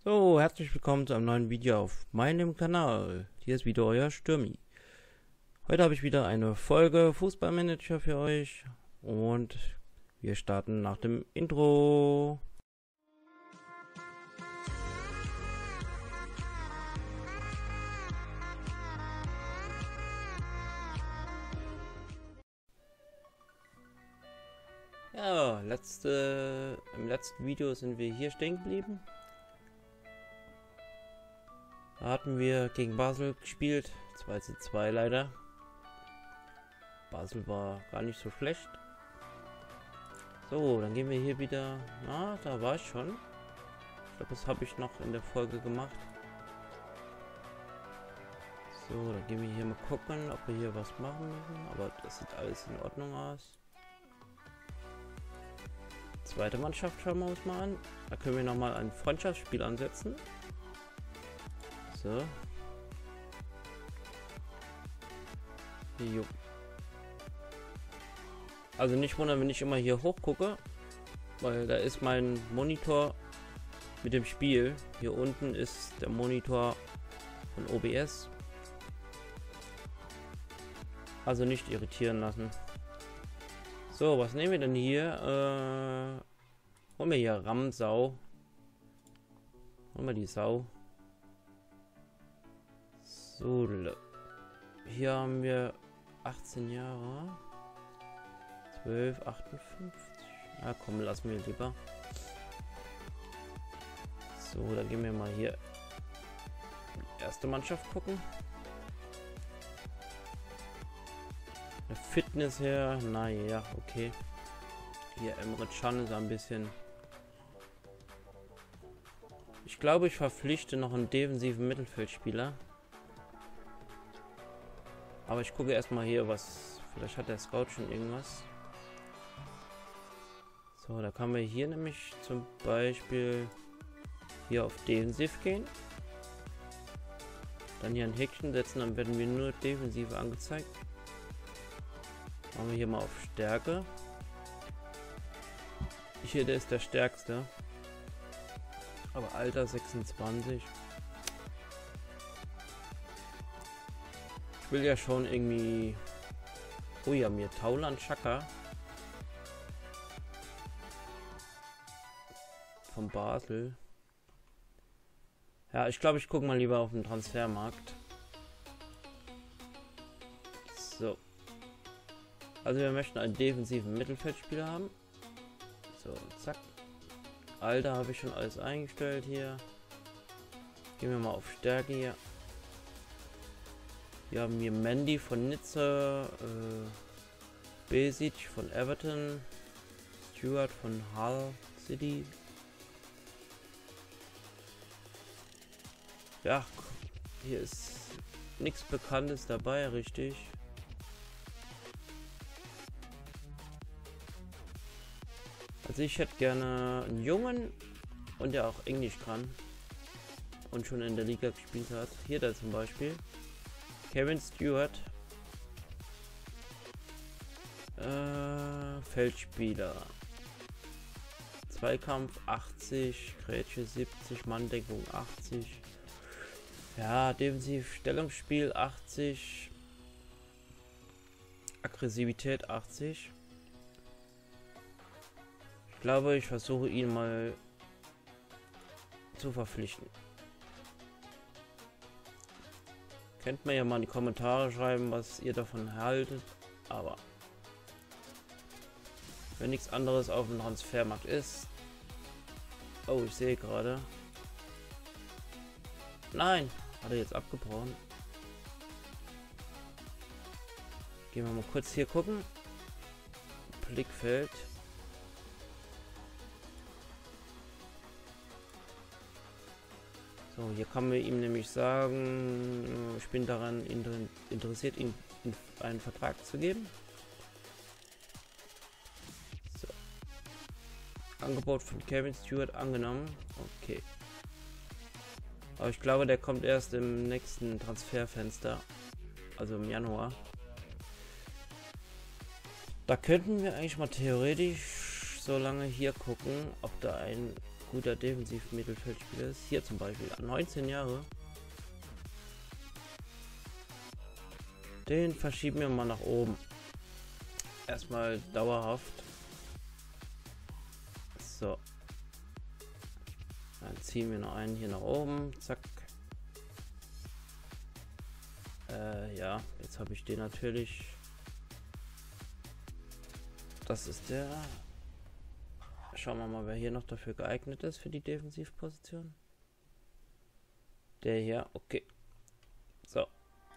So, herzlich willkommen zu einem neuen Video auf meinem Kanal. Hier ist wieder euer Stürmi. Heute habe ich wieder eine Folge Fußballmanager für euch und wir starten nach dem Intro. Ja, im letzten Video sind wir hier stehen geblieben. Da hatten wir gegen Basel gespielt, 2:2 leider. Basel war gar nicht so schlecht. So, dann gehen wir hier wieder. Na, da war ich schon. Ich glaube, das habe ich noch in der Folge gemacht. So, dann gehen wir hier mal gucken, ob wir hier was machen müssen. Aber das sieht alles in Ordnung aus. Zweite Mannschaft schauen wir uns mal an. Da können wir nochmal ein Freundschaftsspiel ansetzen. So. Jo. Also nicht wundern, wenn ich immer hier hoch gucke, weil da ist mein Monitor mit dem Spiel. Hier unten ist der Monitor von OBS. Also nicht irritieren lassen. So, was nehmen wir denn hier? Holen wir hier Ramsau. Holen wir die Sau. So, hier haben wir 18 Jahre. 12,58. Na komm, lassen wir lieber. So, dann gehen wir mal hier die erste Mannschaft gucken. Der Fitness her, naja, okay. Hier Emre Can ist ein bisschen. Ich glaube, ich verpflichte noch einen defensiven Mittelfeldspieler. Aber ich gucke erstmal hier, was. Vielleicht hat der Scout schon irgendwas. So, da kann man hier nämlich zum Beispiel hier auf Defensiv gehen. Dann hier ein Häkchen setzen, dann werden wir nur Defensive angezeigt. Machen wir hier mal auf Stärke. Hier, der ist der stärkste. Aber Alter 26. Ich will ja schon irgendwie. Oh ja, mir Tauland Chaka von Basel. Ja, ich glaube, ich gucke mal lieber auf den Transfermarkt. So. Also wir möchten einen defensiven Mittelfeldspieler haben. So, zack. Alter habe ich schon alles eingestellt hier. Gehen wir mal auf Stärke hier. Wir haben hier Mandy von Nizza, Besic von Everton, Stewart von Hull City. Ja, hier ist nichts Bekanntes dabei, richtig. Also ich hätte gerne einen Jungen und der auch Englisch kann und schon in der Liga gespielt hat. Hier da zum Beispiel. Kevin Stewart. Feldspieler. Zweikampf 80, Grätsche 70, Manndeckung 80. Ja, defensiv Stellungsspiel 80. Aggressivität 80. Ich glaube, ich versuche ihn mal zu verpflichten. Könnt mir ja mal in die Kommentare schreiben, was ihr davon haltet. Aber wenn nichts anderes auf dem Transfermarkt ist. Oh, ich sehe gerade. Nein, hat er jetzt abgebrochen. Gehen wir mal kurz hier gucken. Blickfeld. So, hier kann man ihm nämlich sagen, ich bin daran interessiert, ihm einen Vertrag zu geben. So. Angebot von Kevin Stewart angenommen. Okay. Aber ich glaube, der kommt erst im nächsten Transferfenster. Also im Januar. Da könnten wir eigentlich mal theoretisch so lange hier gucken, ob da ein guter Defensiv-Mittelfeldspieler ist. Hier zum Beispiel 19 Jahre. Den verschieben wir mal nach oben. Erstmal dauerhaft. So. Dann ziehen wir noch einen hier nach oben. Zack. Ja, jetzt habe ich den natürlich. Das ist der. Schauen wir mal, wer hier noch dafür geeignet ist für die Defensivposition. Der hier, okay. So.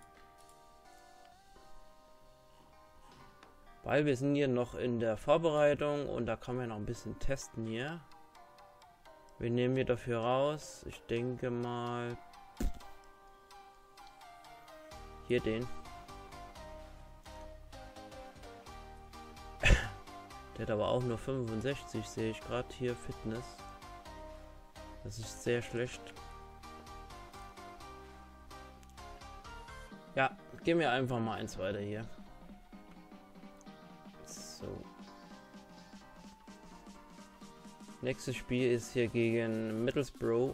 Weil wir sind hier noch in der Vorbereitung und da kann man noch ein bisschen testen hier. Wir nehmen hier dafür raus, ich denke mal, hier den. Der hat aber auch nur 65, sehe ich gerade hier, Fitness. Das ist sehr schlecht. Ja, gehen wir einfach mal eins weiter hier. So. Nächstes Spiel ist hier gegen Middlesbrough.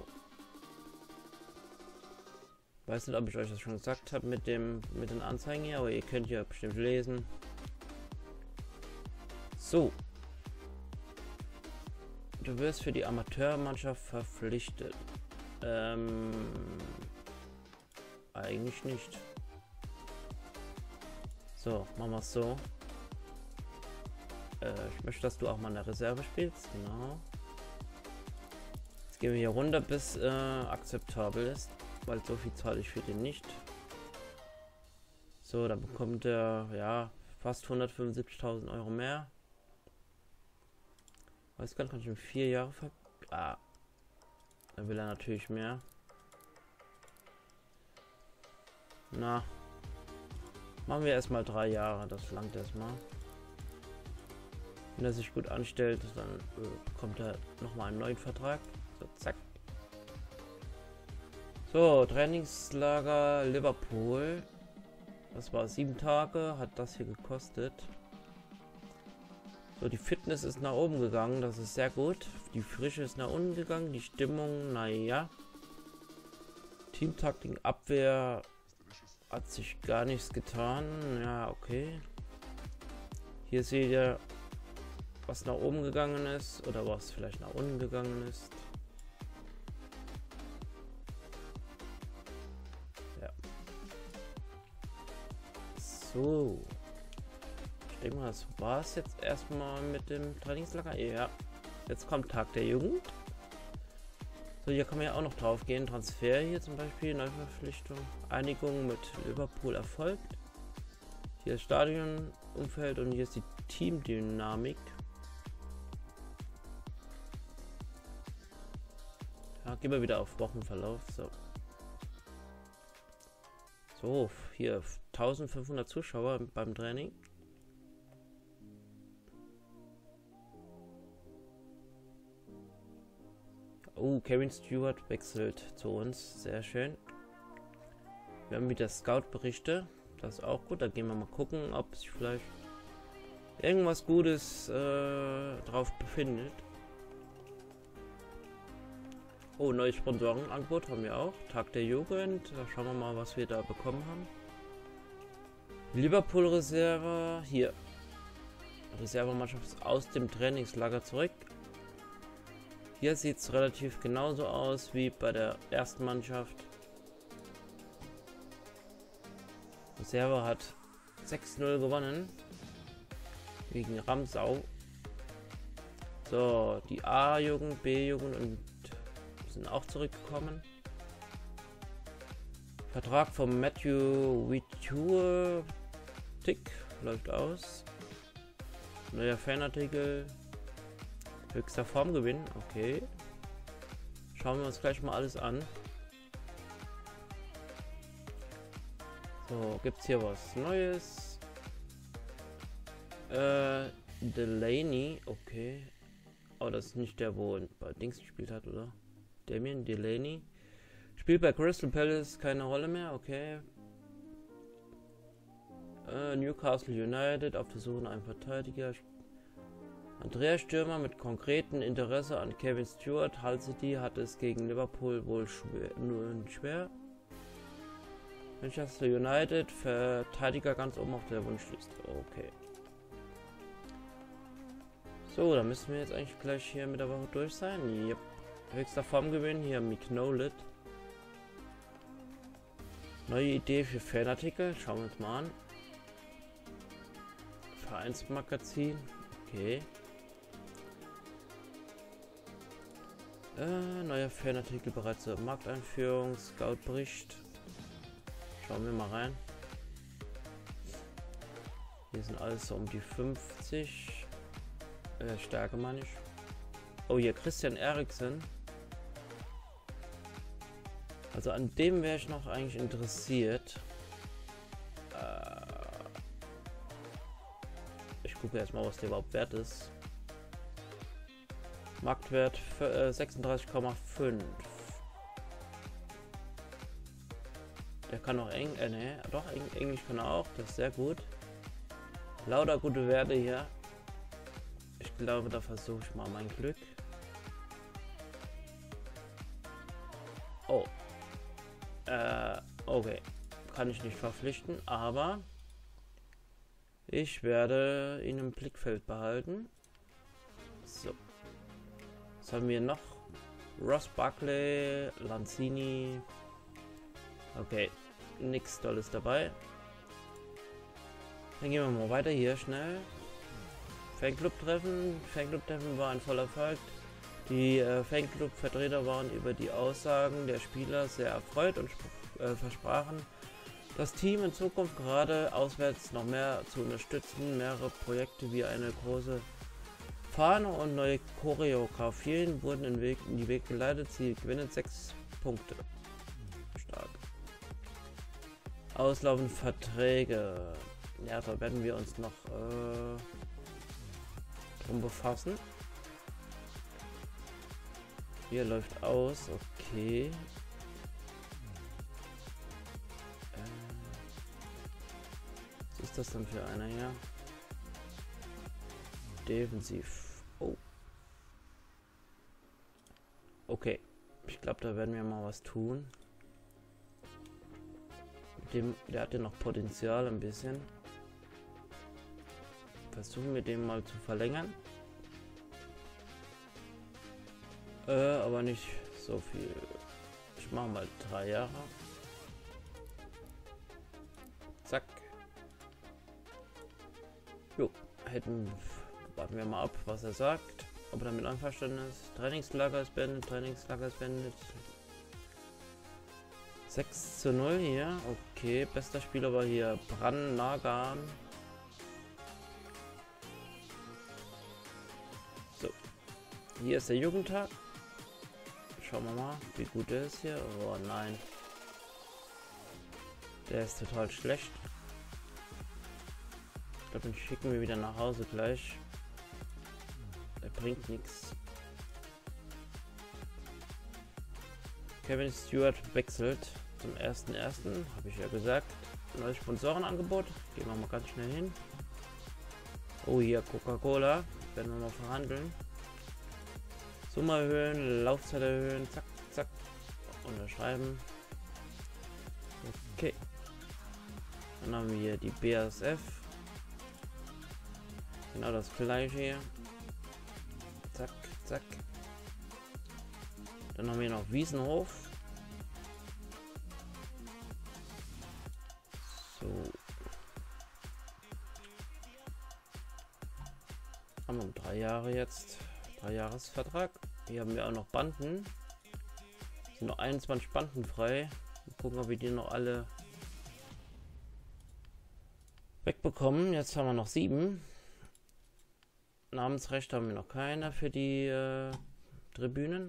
Weiß nicht, ob ich euch das schon gesagt habe mit den Anzeigen hier, aber ihr könnt ja bestimmt lesen. So. Du wirst für die Amateurmannschaft verpflichtet. Eigentlich nicht. So, machen wir es so. Ich möchte, dass du auch mal in der Reserve spielst. Genau. Jetzt gehen wir hier runter, bis akzeptabel ist. Weil so viel zahle ich für den nicht. So, dann bekommt er ja fast 175.000 Euro mehr. Weiß gar nicht, kann ich ihm 4 Jahre ver... Ah. Dann will er natürlich mehr. Na. Machen wir erstmal 3 Jahre, das langt erstmal. Wenn er sich gut anstellt, dann bekommt er nochmal einen neuen Vertrag. So, zack. So, Trainingslager Liverpool. Das war 7 Tage, hat das hier gekostet. So, die Fitness ist nach oben gegangen, das ist sehr gut. Die Frische ist nach unten gegangen, die Stimmung, naja. Teamtaktik, Abwehr hat sich gar nichts getan. Ja, okay. Hier seht ihr, was nach oben gegangen ist oder was vielleicht nach unten gegangen ist. Ja. So. Ich denke mal, das war es jetzt erstmal mit dem Trainingslager. Ja. Jetzt kommt Tag der Jugend. So, hier kann man ja auch noch drauf gehen. Transfer hier zum Beispiel, Neuverpflichtung. Einigung mit Liverpool erfolgt. Hier ist Stadionumfeld und hier ist die Teamdynamik. Ja, gehen wir wieder auf Wochenverlauf. So. So, hier 1500 Zuschauer beim Training. Oh, Kevin Stewart wechselt zu uns. Sehr schön. Wir haben wieder Scout-Berichte. Das ist auch gut. Da gehen wir mal gucken, ob sich vielleicht irgendwas Gutes drauf befindet. Oh, neues Sponsorenangebot haben wir auch. Tag der Jugend. Da schauen wir mal, was wir da bekommen haben. Liverpool-Reserve. Hier. Reservemannschaft aus dem Trainingslager zurück. Hier sieht es relativ genauso aus wie bei der ersten Mannschaft. Reserve hat 6-0 gewonnen gegen Ramsau. So, die A-Jugend, B-Jugend und sind auch zurückgekommen. Vertrag von Matthew Witure Tick läuft aus. Neuer Fanartikel. Höchster Formgewinn, okay. Schauen wir uns gleich mal alles an. So, gibt es hier was Neues? Delaney, okay. Oh, das ist nicht der, wo bei Dings gespielt hat, oder? Damien Delaney. Spielt bei Crystal Palace keine Rolle mehr, okay. Newcastle United auf der Suche nach einem Verteidiger. Andreas Stürmer mit konkretem Interesse an Kevin Stewart. Hull City hat es gegen Liverpool wohl schwer. Manchester United, Verteidiger ganz oben auf der Wunschliste. Okay. So, dann müssen wir jetzt eigentlich gleich hier mit der Woche durch sein. Yep. Höchster Formgewinn hier Mignolet. Neue Idee für Fanartikel. Schauen wir uns mal an. Vereinsmagazin. Okay. Neuer Fanartikel bereits zur Markteinführung. Scout-Bericht. Schauen wir mal rein. Hier sind alles so um die 50. Stärke meine ich. Oh, hier Christian Eriksen. Also an dem wäre ich noch eigentlich interessiert. Ich gucke erstmal, was der überhaupt wert ist. Marktwert 36,5. Der kann auch Englisch kann er auch, das ist sehr gut. Lauter gute Werte hier. Ich glaube, da versuche ich mal mein Glück. Oh. Okay. Kann ich nicht verpflichten, aber ich werde ihn im Blickfeld behalten. So. Was haben wir noch? Ross Barkley, Lanzini. Okay, nichts Tolles dabei. Dann gehen wir mal weiter hier schnell. Fanclub-Treffen. Fanclub-Treffen war ein voller Erfolg. Die Fanclub-Vertreter waren über die Aussagen der Spieler sehr erfreut und versprachen, das Team in Zukunft gerade auswärts noch mehr zu unterstützen. Mehrere Projekte wie eine große Fahne und neue Choreografien wurden in die Wege geleitet. Sie gewinnen 6 Punkte. Stark. Auslaufende Verträge. Ja, da werden wir uns noch drum befassen. Hier läuft aus, okay. Was ist das denn für einer hier? Defensiv. Oh. Okay. Ich glaube, da werden wir mal was tun. Der hat ja noch Potenzial ein bisschen. Versuchen wir den mal zu verlängern. Aber nicht so viel. Ich mache mal 3 Jahre. Zack. Jo, warten wir mal ab, was er sagt. Ob er damit einverstanden ist. Trainingslager ist beendet. 6:0 hier. Okay, bester Spieler war hier Bran Nagan. So. Hier ist der Jugendtag. Schauen wir mal, wie gut der ist hier. Oh nein. Der ist total schlecht. Ich glaube, den schicken wir wieder nach Hause gleich. Der bringt nichts. Kevin Stewart wechselt zum 1.1. Habe ich ja gesagt. Neues Sponsorenangebot. Gehen wir mal ganz schnell hin. Oh, hier Coca-Cola. Werden wir mal verhandeln. Summe erhöhen, Laufzeit erhöhen. Zack, zack. Unterschreiben. Okay. Dann haben wir hier die BASF. Genau das gleiche hier. Zack, zack. Dann haben wir noch Wiesenhof. So. Haben wir 3 Jahre jetzt. 3-Jahres-Vertrag. Hier haben wir auch noch Banden. Es sind noch 21 Banden frei. Mal gucken, ob wir die noch alle wegbekommen. Jetzt haben wir noch 7. Namensrecht haben wir noch keine für die Tribünen.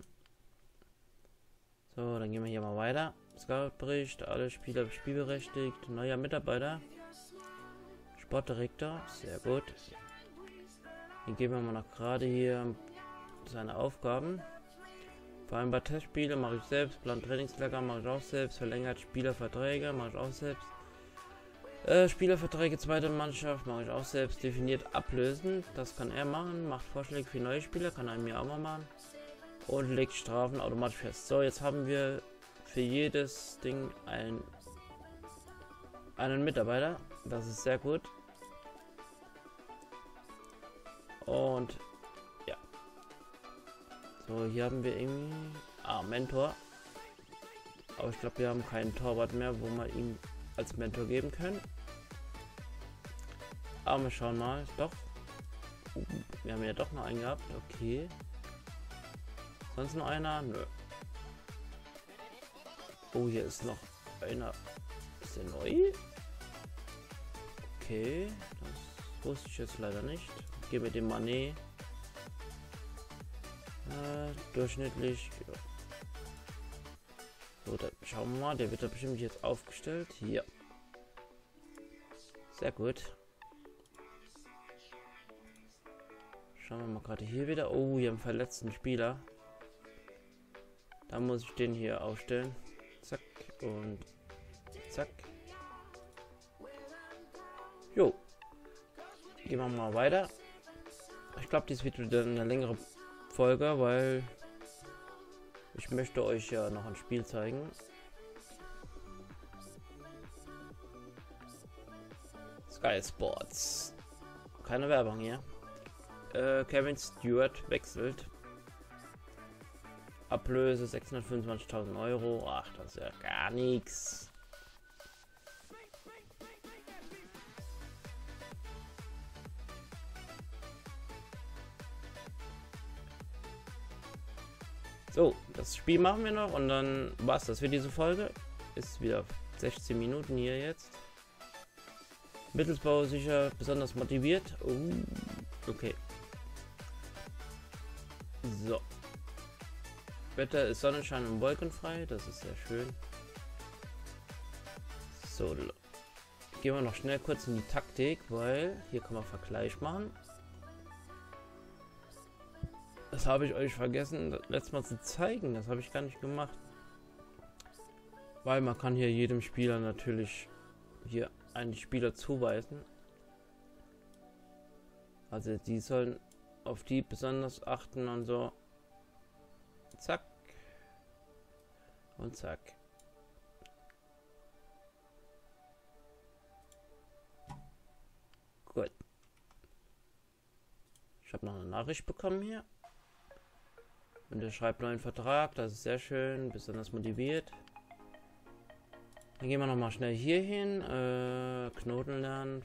So, dann gehen wir hier mal weiter. Scout-Bericht, alle Spieler spielberechtigt, neuer Mitarbeiter. Sportdirektor, sehr gut. Hier geben wir mal noch gerade hier seine Aufgaben. Vereinbart Testspiele mache ich selbst, Plan Trainingslager mache ich auch selbst, verlängert Spielerverträge mache ich auch selbst. Spielerverträge zweiter Mannschaft mache ich auch selbst definiert ablösen. Das kann er machen. Macht Vorschläge für neue Spieler, kann er mir auch mal machen. Und legt Strafen automatisch fest. So, jetzt haben wir für jedes Ding einen Mitarbeiter. Das ist sehr gut. Und ja. So, hier haben wir irgendwie... Mentor. Aber ich glaube, wir haben keinen Torwart mehr, wo wir ihm als Mentor geben können. Aber wir schauen mal. Doch. Wir haben ja doch noch einen gehabt. Okay. Sonst noch einer? Nö. Oh, hier ist noch einer. Ist der neu? Okay. Das wusste ich jetzt leider nicht. Gebe dem Mané. Durchschnittlich. Ja. So, dann schauen wir mal. Der wird da bestimmt jetzt aufgestellt. Hier. Sehr gut. Schauen wir mal gerade hier wieder. Oh, hier haben verletzten Spieler. Da muss ich den hier aufstellen. Zack und zack. Jo. Gehen wir mal weiter. Ich glaube, dies wird wieder eine längere Folge, weil ich möchte euch ja noch ein Spiel zeigen. Sky Sports. Keine Werbung hier. Kevin Stewart wechselt. Ablöse 625.000 Euro. Ach, das ist ja gar nichts. So, das Spiel machen wir noch und dann war es das für diese Folge. Ist wieder 16 Minuten hier jetzt. Mittelsbau sicher besonders motiviert. Okay. So. Wetter ist Sonnenschein und wolkenfrei. Das ist sehr schön. So. Gehen wir noch schnell kurz in die Taktik, weil hier kann man Vergleich machen. Das habe ich euch vergessen, das letzte Mal zu zeigen. Das habe ich gar nicht gemacht. Weil man kann hier jedem Spieler natürlich hier einen Spieler zuweisen. Also die sollen auf die besonders achten und so. Zack. Und zack. Gut. Ich habe noch eine Nachricht bekommen hier. Und er schreibt neuen Vertrag, das ist sehr schön, besonders motiviert. Dann gehen wir noch mal schnell hier hin. Knoten lernen.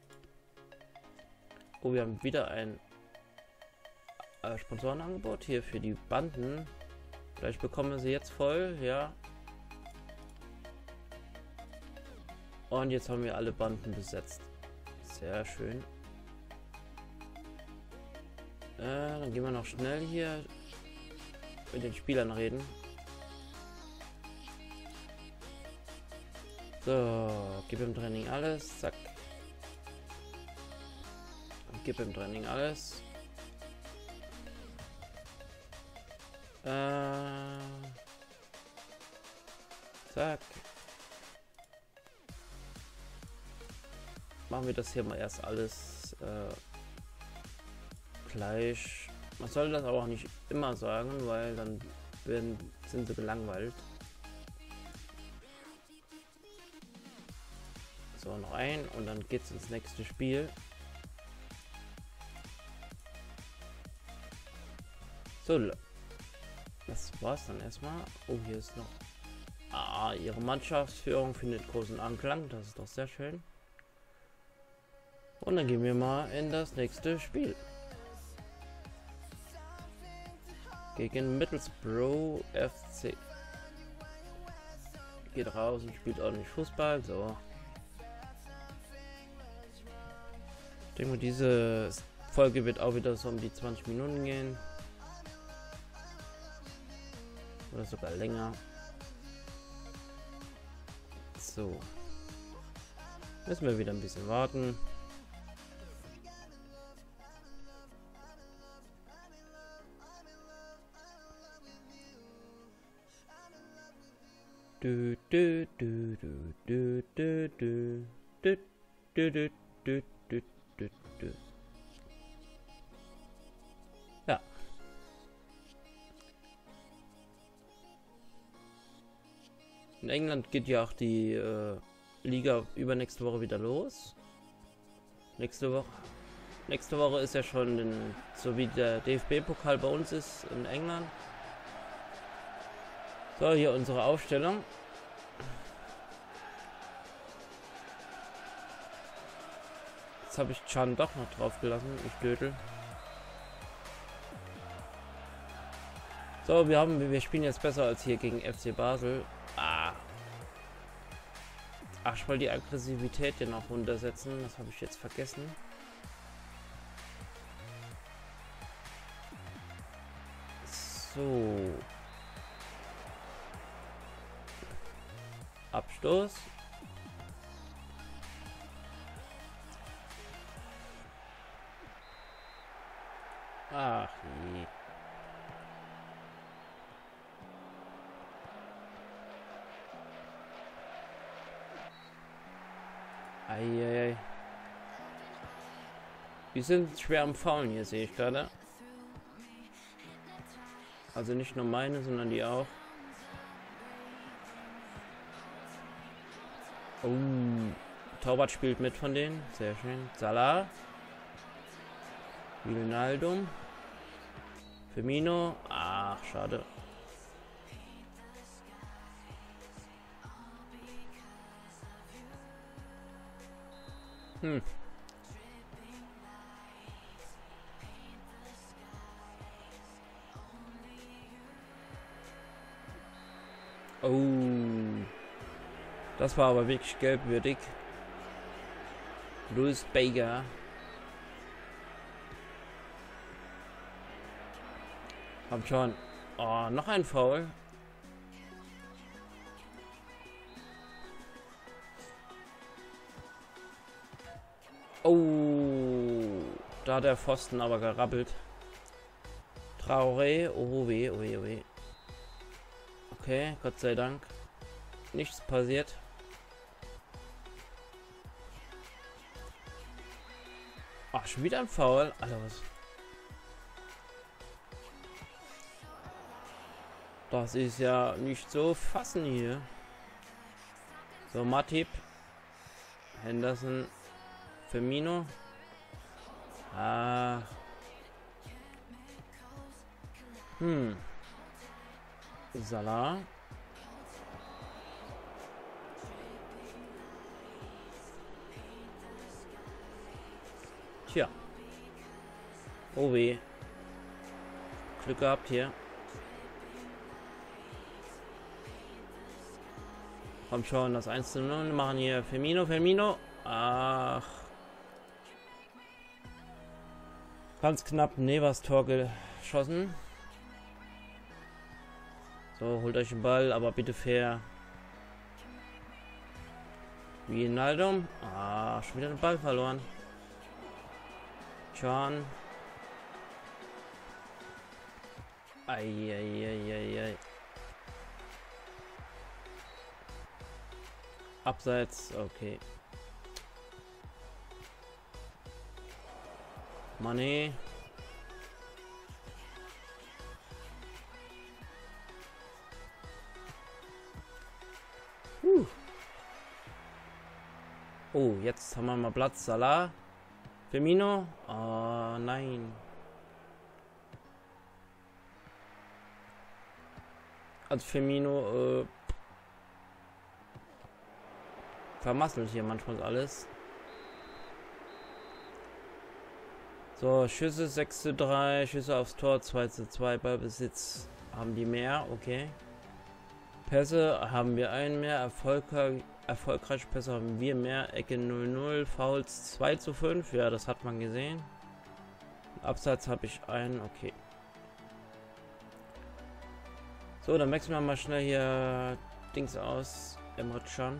Oh, wir haben wieder ein Sponsorenangebot hier für die Banden. Vielleicht bekommen wir sie jetzt voll, ja. Und jetzt haben wir alle Banden besetzt. Sehr schön. Dann gehen wir noch schnell hier mit den Spielern reden. So, gib im Training alles, zack. Gib im Training alles. Zack. Machen wir das hier mal erst alles gleich. Man soll das aber auch nicht immer sagen, weil dann sind sie gelangweilt. So, noch ein und dann geht's ins nächste Spiel. So, das war's dann erstmal. Oh, hier ist noch... ihre Mannschaftsführung findet großen Anklang. Das ist doch sehr schön. Und dann gehen wir mal in das nächste Spiel. Gegen Middlesbrough FC. Geht raus und spielt ordentlich Fußball. So. Ich denke mal, diese Folge wird auch wieder so um die 20 Minuten gehen. Oder sogar länger. So. Müssen wir wieder ein bisschen warten. Du, du, du, du, du, du, du, du. Dü, dü, dü, dü, dü, dü. Ja. In England geht ja auch die Liga übernächste Woche wieder los. Nächste Woche ist ja schon, so wie der DFB-Pokal bei uns ist in England. So, hier unsere Aufstellung. Jetzt habe ich Can doch noch drauf gelassen, ich Dödel. So, wir spielen jetzt besser als hier gegen FC Basel. Ach, ich wollte die Aggressivität hier noch runtersetzen, das habe ich jetzt vergessen. So. Abstoß. Ach nee. Eieiei. Wir sind schwer am Faulen hier, sehe ich gerade. Also nicht nur meine, sondern die auch. Oh, Torwart spielt mit von denen. Sehr schön. Salah. Wijnaldum. Firmino. Ach, schade. Oh. Das war aber wirklich gelbwürdig. Louis Baker. Komm schon. Oh, noch ein Foul. Oh. Da hat der Pfosten aber gerappelt. Traoré. Oh weh, oh weh, oh weh. Okay, Gott sei Dank. Nichts passiert. Ach, schon wieder ein Foul. Alter, was? Das ist ja nicht so fassen hier. So, Matip. Henderson. Firmino. Ah. Salah. Tja. Oh weh. Glück gehabt hier. Komm schon, das 1:0 machen hier. Firmino. Ach. Ganz knapp Nevers Tor geschossen. So, holt euch den Ball, aber bitte fair. Wijnaldum. Ah, schon wieder den Ball verloren. Can. Eieieiei. Abseits, okay. Mané. Oh, jetzt haben wir mal Platz. Salah. Firmino. Oh, nein. Also Firmino vermasselt hier manchmal alles. So, Schüsse 6:3, Schüsse aufs Tor 2:2, Ballbesitz haben die mehr, okay. Pässe haben wir einen mehr, erfolgreiche Pässe haben wir mehr, Ecke 0:0, Fouls 2:5, ja, das hat man gesehen. Abseits habe ich einen, okay. So, dann wechseln wir mal schnell hier Dings aus, Emre Can.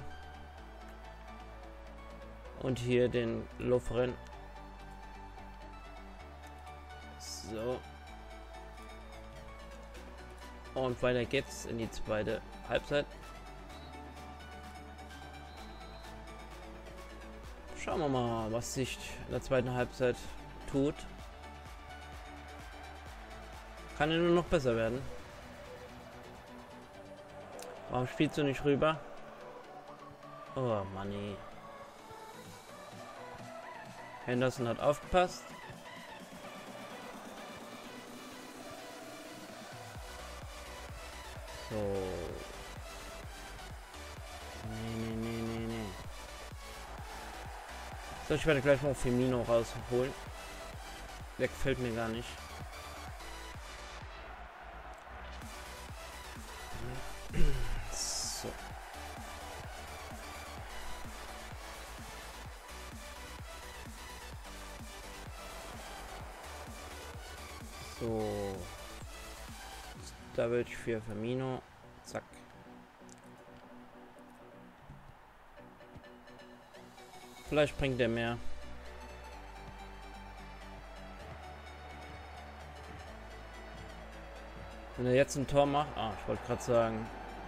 Und hier den Lovren. So. Und weiter geht's in die zweite Halbzeit. Schauen wir mal, was sich in der zweiten Halbzeit tut. Kann ja nur noch besser werden. Warum spielst du nicht rüber? Oh Mann. Ey. Henderson hat aufgepasst. So. Nee. So, ich werde gleich mal Firmino rausholen. Der gefällt mir gar nicht. So. So. Da will ich für Firmino. Zack. Vielleicht bringt er mehr. Wenn er jetzt ein Tor macht. Ah, ich wollte gerade sagen.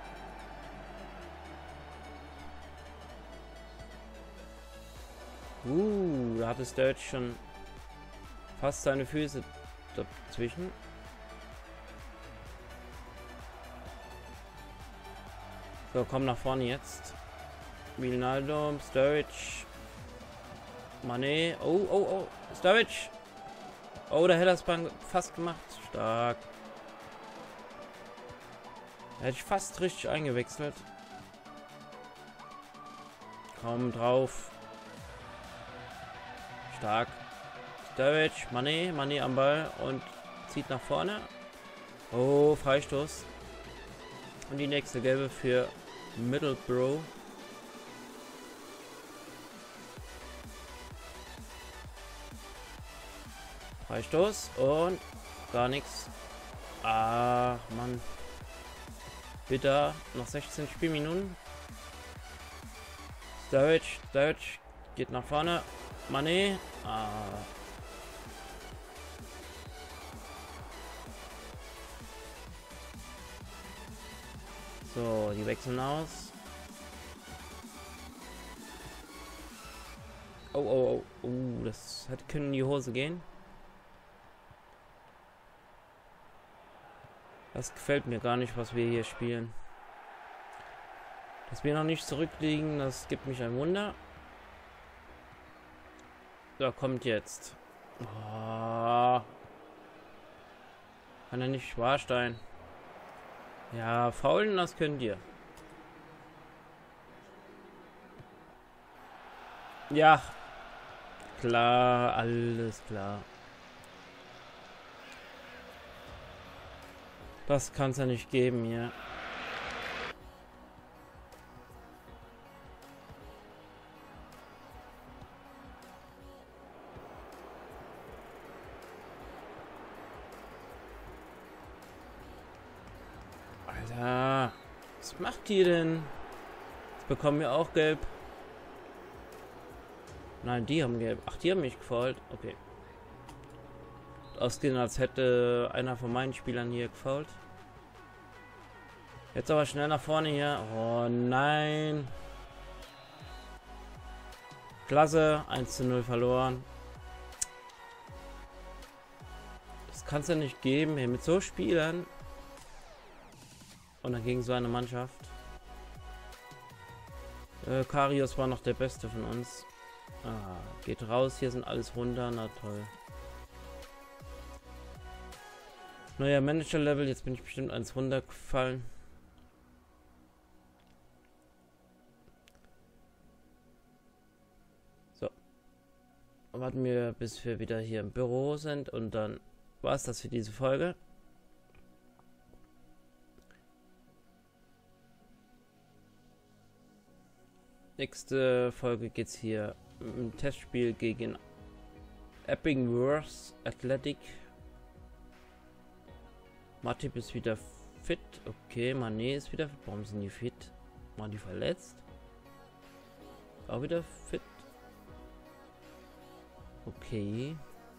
Da hat es Deutsch schon fast seine Füße dazwischen. So, komm nach vorne jetzt. Wijnaldum, Sturridge, Mané. Oh. Sturridge. Oh, da hätte er es fast gemacht. Stark. Da hätte ich fast richtig eingewechselt. Kaum drauf. Stark. Sturridge, Mané am Ball und zieht nach vorne. Oh, Freistoß. Und die nächste gelbe für Middlesbrough. Freistoß und gar nichts. Ach Mann. Bitter. Noch 16 Spielminuten. Sturridge geht nach vorne. Mané. So, die wechseln aus. Oh, das hätte können in die Hose gehen. Das gefällt mir gar nicht, was wir hier spielen. Dass wir noch nicht zurückliegen, das gibt mich ein Wunder. Da kommt jetzt. Oh. Kann er nicht Schwarstein. Ja, faulen, das könnt ihr. Ja. Klar, alles klar. Das kann es ja nicht geben hier. Alter, was macht die denn? Jetzt bekommen wir auch gelb. Nein, die haben gelb. Ach, die haben mich gefault. Okay. Ausgehen, als hätte einer von meinen Spielern hier gefault. Jetzt aber schnell nach vorne hier. Oh nein. Klasse. 1:0 verloren. Das kann es ja nicht geben, hier mit so Spielern. Und dann gegen so eine Mannschaft. Karius war noch der Beste von uns. Geht raus, hier sind alles runter. Na toll. Neuer Manager-Level, jetzt bin ich bestimmt eins runtergefallen. So. Warten wir, bis wir wieder hier im Büro sind und dann war es das für diese Folge. Nächste Folge geht es hier im Testspiel gegen Eppingworth Athletic. Matip ist wieder fit. Okay, Mané ist wieder fit. Warum sind die fit? Waren die verletzt? Auch wieder fit. Okay.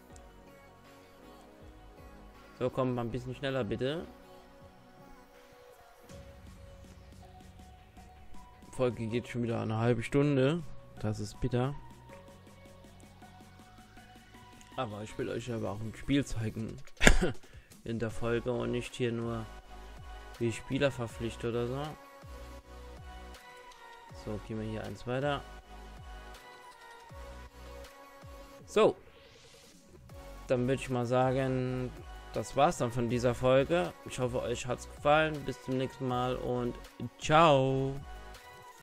So, komm mal ein bisschen schneller bitte. Folge geht schon wieder eine halbe Stunde. Das ist bitter. Aber ich will euch aber auch ein Spiel zeigen in der Folge und nicht hier nur die Spieler verpflichtet oder so. So, gehen wir hier eins weiter. So, dann würde ich mal sagen, das war's dann von dieser Folge. Ich hoffe, euch hat's gefallen. Bis zum nächsten Mal und ciao.